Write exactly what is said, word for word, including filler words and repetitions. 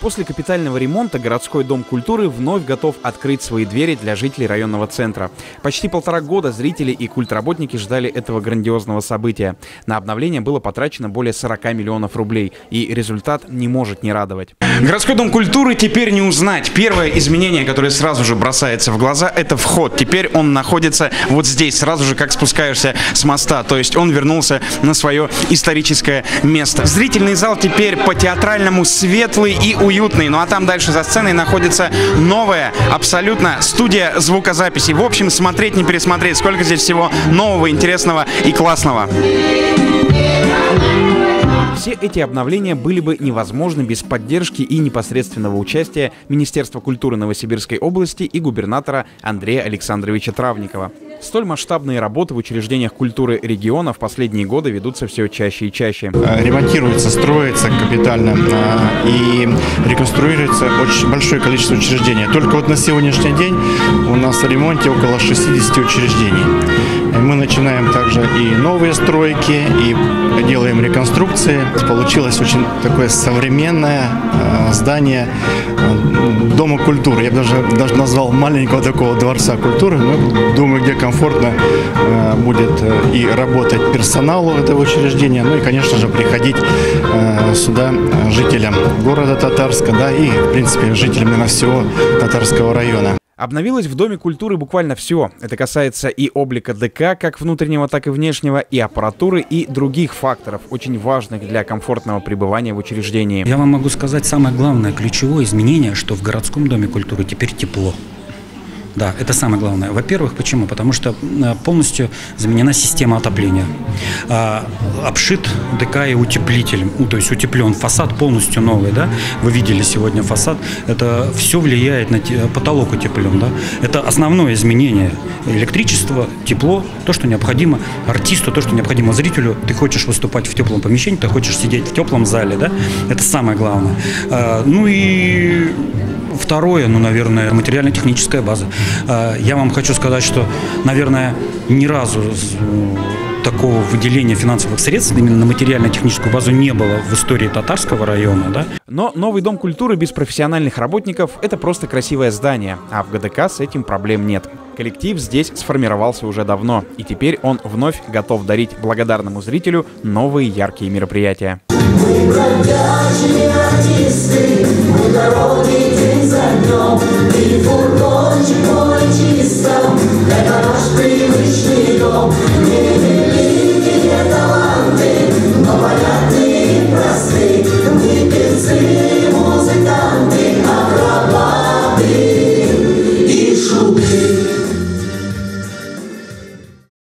После капитального ремонта городской дом культуры вновь готов открыть свои двери для жителей районного центра. Почти полтора года зрители и культработники ждали этого грандиозного события. На обновление было потрачено более сорока миллионов рублей, и результат не может не радовать. Городской дом культуры теперь не узнать. Первое изменение, которое сразу же бросается в глаза, это вход. Теперь он находится вот здесь, сразу же как спускаешься с моста. То есть он вернулся на свое историческое место. Зрительный зал теперь по-театральному светлый и уютный. Ну а там дальше за сценой находится новая абсолютно студия звукозаписи. В общем, смотреть не пересмотреть. Сколько здесь всего нового, интересного и классного. Все эти обновления были бы невозможны без поддержки и непосредственного участия Министерства культуры Новосибирской области и губернатора Андрея Александровича Травникова. Столь масштабные работы в учреждениях культуры региона в последние годы ведутся все чаще и чаще. Ремонтируется, строится капитально и реконструируется очень большое количество учреждений. Только вот на сегодняшний день у нас в ремонте около шестидесяти учреждений. Мы начинаем также и новые стройки, и делаем реконструкции. Получилось очень такое современное здание Дома культуры. Я бы даже, даже назвал маленького такого дворца культуры, но думаю, где комфортно будет и работать персоналу этого учреждения, ну и, конечно же, приходить сюда жителям города Татарска, да, и, в принципе, жителям, наверное, всего Татарского района. Обновилось в Доме культуры буквально все. Это касается и облика ДК, как внутреннего, так и внешнего, и аппаратуры, и других факторов, очень важных для комфортного пребывания в учреждении. Я вам могу сказать самое главное, ключевое изменение, что в городском Доме культуры теперь тепло. Да, это самое главное. Во-первых, почему? Потому что полностью заменена система отопления. А, обшит ДК и утеплителем, то есть утеплен фасад полностью новый, да? Вы видели сегодня фасад. Это все влияет на потолок утеплен, да? Это основное изменение. Электричество, тепло, то, что необходимо артисту, то, что необходимо зрителю. Ты хочешь выступать в теплом помещении, ты хочешь сидеть в теплом зале, да? Это самое главное. А, ну и второе, ну, наверное, материально-техническая база. Я вам хочу сказать, что, наверное, ни разу такого выделения финансовых средств именно на материально-техническую базу не было в истории Татарского района. Да? Но новый дом культуры без профессиональных работников – это просто красивое здание, а в ГДК с этим проблем нет. Коллектив здесь сформировался уже давно, и теперь он вновь готов дарить благодарному зрителю новые яркие мероприятия. Мы бродячие артисты, мы дороги день за днем, и фургончик мой чистом, это наш привычный дом. Не великие таланты, но понятные и просты, мы певцы, музыканты, акробаты и шуты.